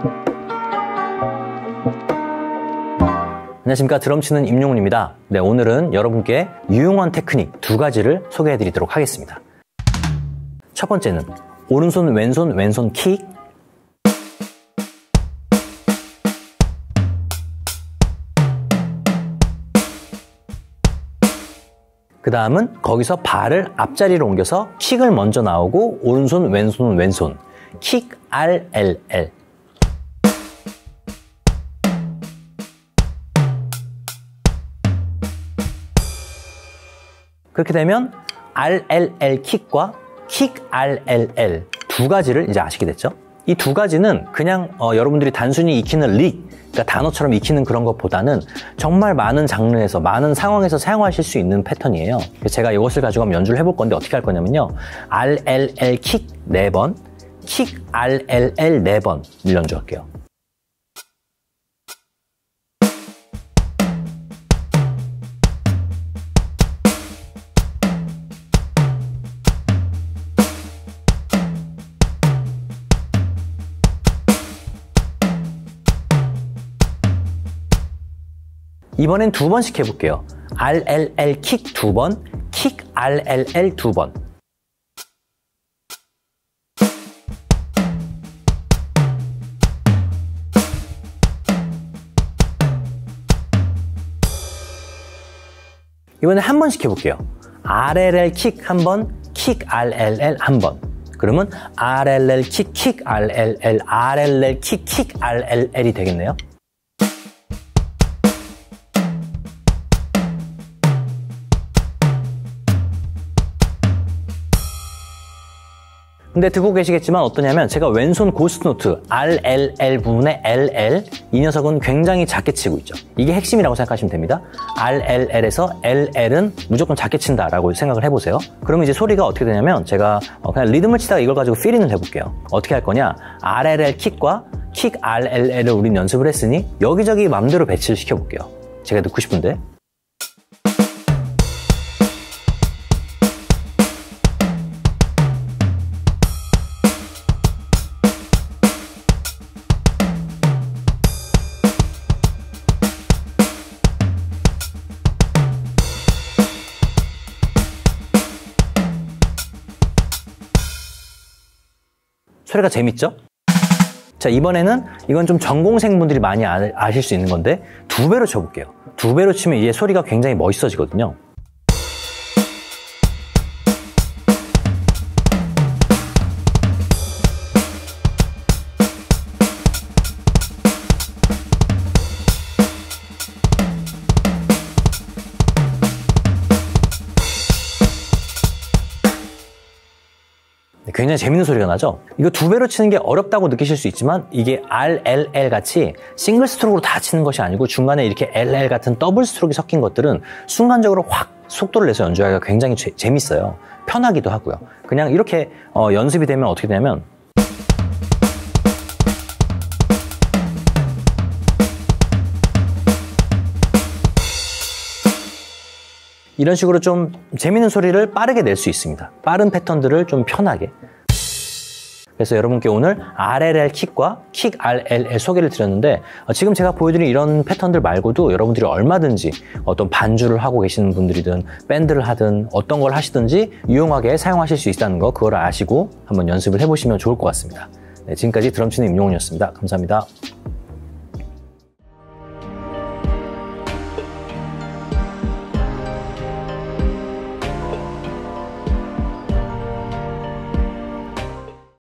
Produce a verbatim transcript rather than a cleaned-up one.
안녕하십니까, 드럼 치는 임용훈입니다. 네, 오늘은 여러분께 유용한 테크닉 두 가지를 소개해 드리도록 하겠습니다. 첫 번째는 오른손 왼손 왼손 킥, 그 다음은 거기서 발을 앞자리로 옮겨서 킥을 먼저 나오고 오른손 왼손 왼손 킥 알 엘 엘. 그렇게 되면 알 엘 엘 킥과 킥 알 엘 엘 두 가지를 이제 아시게 됐죠? 이 두 가지는 그냥 어, 여러분들이 단순히 익히는 릭, 그러니까 단어처럼 익히는 그런 것보다는 정말 많은 장르에서, 많은 상황에서 사용하실 수 있는 패턴이에요. 그래서 제가 이것을 가지고 한번 연주를 해볼 건데 어떻게 할 거냐면요, 알 엘 엘 킥 네 번, 킥 알 엘 엘 네 번을 연주할게요. 이번엔 두 번씩 해볼게요. 알 엘 엘 킥 두 번, 킥 알 엘 엘 두 번. 이번엔 한 번씩 해볼게요. 알 엘 엘 킥 한 번, 킥 알 엘 엘 한 번. 그러면 알 엘 엘 킥, 킥 알 엘 엘, 알 엘 엘 킥, 킥 알 엘 엘이 되겠네요. 근데 듣고 계시겠지만 어떠냐면 제가 왼손 고스트 노트 알 엘 엘 부분의 엘 엘, 이 녀석은 굉장히 작게 치고 있죠. 이게 핵심이라고 생각하시면 됩니다. 알 엘 엘에서 엘 엘은 무조건 작게 친다라고 생각을 해보세요. 그러면 이제 소리가 어떻게 되냐면 제가 그냥 리듬을 치다가 이걸 가지고 필링을 해볼게요. 어떻게 할 거냐, 알 엘 엘 킥과 킥 알 엘 엘을 우린 연습을 했으니 여기저기 맘대로 배치를 시켜볼게요. 제가 듣고 싶은데. 소리가 재밌죠? 자, 이번에는 이건 좀 전공생분들이 많이 아, 아실 수 있는 건데 두 배로 쳐볼게요. 두 배로 치면 이게 소리가 굉장히 멋있어지거든요. 굉장히 재밌는 소리가 나죠? 이거 두 배로 치는 게 어렵다고 느끼실 수 있지만 이게 알 엘 엘 같이 싱글 스트로크로 다 치는 것이 아니고 중간에 이렇게 엘 엘 같은 더블 스트로크가 섞인 것들은 순간적으로 확 속도를 내서 연주하기가 굉장히 제, 재밌어요. 편하기도 하고요. 그냥 이렇게 어, 연습이 되면 어떻게 되냐면 이런 식으로 좀 재밌는 소리를 빠르게 낼 수 있습니다. 빠른 패턴들을 좀 편하게. 그래서 여러분께 오늘 알 엘 엘 킥과 킥 알 엘 엘 소개를 드렸는데 지금 제가 보여드린 이런 패턴들 말고도 여러분들이 얼마든지 어떤 반주를 하고 계시는 분들이든 밴드를 하든 어떤 걸 하시든지 유용하게 사용하실 수 있다는 거, 그걸 아시고 한번 연습을 해보시면 좋을 것 같습니다. 네, 지금까지 드럼 치는 임용훈이었습니다. 감사합니다.